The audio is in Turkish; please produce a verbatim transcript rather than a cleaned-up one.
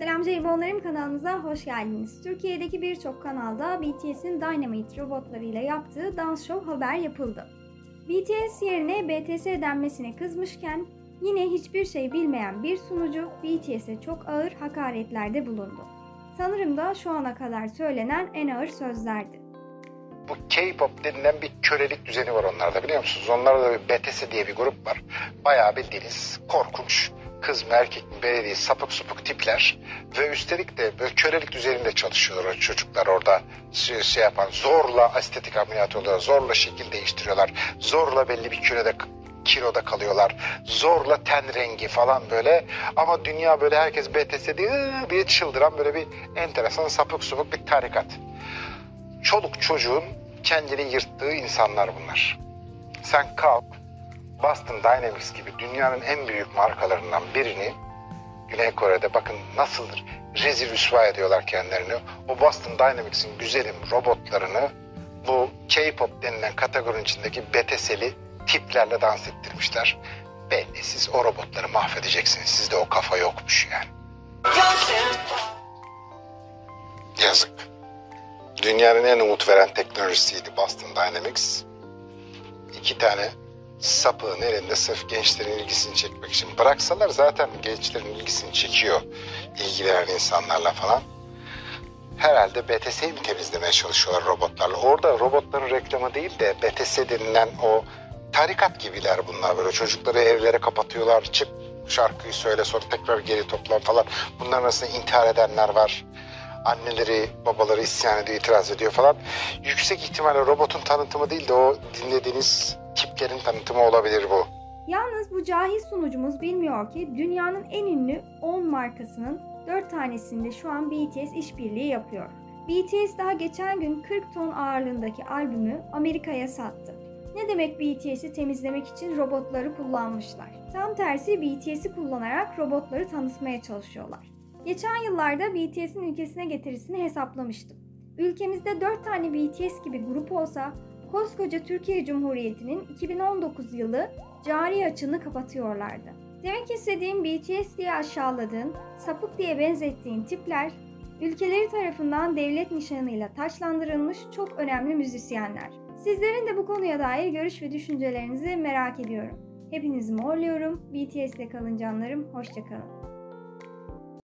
Selam Ceybonlarım, kanalımıza hoş geldiniz. Türkiye'deki birçok kanalda B T S'in Dynamite robotlarıyla yaptığı dans show haber yapıldı. B T S yerine B T S denmesine kızmışken yine hiçbir şey bilmeyen bir sunucu B T S'e çok ağır hakaretlerde bulundu. Sanırım da şu ana kadar söylenen en ağır sözlerdi. Bu K-pop denilen bir kölelik düzeni var onlarda, biliyor musunuz? Onlarda da bir B T S diye bir grup var. Bayağı bildiğiniz korkunç kız mı erkek mi belediye sapık sapık tipler ve üstelik de böyle kölelik düzeninde çalışıyorlar o çocuklar orada şey, şey yapan, zorla estetik ameliyat oluyorlar, zorla şekil değiştiriyorlar, zorla belli bir kiloda kiloda kalıyorlar, zorla ten rengi falan böyle, ama dünya böyle herkes B T S diye, diye çıldıran böyle bir enteresan sapık sapık bir tarikat. Çoluk çocuğun kendini yırttığı insanlar bunlar. Sen kalk, Boston Dynamics gibi dünyanın en büyük markalarından birini, Güney Kore'de bakın nasıldır, rezil rüsva ediyorlar kendilerini. O Boston Dynamics'in güzelim robotlarını bu K-pop denilen kategorinin içindeki B T S'li tiplerle dans ettirmişler. Belli siz o robotları mahvedeceksiniz. Sizde o kafa yokmuş yani. Yazık. Dünyanın en umut veren teknolojisiydi Boston Dynamics. İki tane sapığın elinde sırf gençlerin ilgisini çekmek için. Bıraksalar zaten gençlerin ilgisini çekiyor ilgilenen insanlarla falan. Herhalde B T S'yi mi temizlemeye çalışıyorlar robotlarla? Orada robotların reklamı değil de B T S denilen o tarikat gibiler bunlar, böyle çocukları evlere kapatıyorlar. Çık şarkıyı söyle sonra tekrar geri toplan falan. Bunların arasında intihar edenler var. Anneleri, babaları isyan ediyor, itiraz ediyor falan. Yüksek ihtimalle robotun tanıtımı değil de o dinlediğiniz tiplerin tanıtımı olabilir bu. Yalnız bu cahil sunucumuz bilmiyor ki dünyanın en ünlü on markasının dört tanesinde şu an B T S işbirliği yapıyor. B T S daha geçen gün kırk ton ağırlığındaki albümü Amerika'ya sattı. Ne demek B T S'i temizlemek için robotları kullanmışlar? Tam tersi B T S'i kullanarak robotları tanıtmaya çalışıyorlar. Geçen yıllarda B T S'in ülkesine getirisini hesaplamıştım. Ülkemizde dört tane B T S gibi grup olsa koskoca Türkiye Cumhuriyeti'nin iki bin on dokuz yılı cari açığını kapatıyorlardı. Demek istediğim, B T S diye aşağıladığın, sapık diye benzettiğin tipler, ülkeleri tarafından devlet nişanıyla taçlandırılmış çok önemli müzisyenler. Sizlerin de bu konuya dair görüş ve düşüncelerinizi merak ediyorum. Hepinizi morluyorum. B T S'le kalın canlarım, hoşça kalın.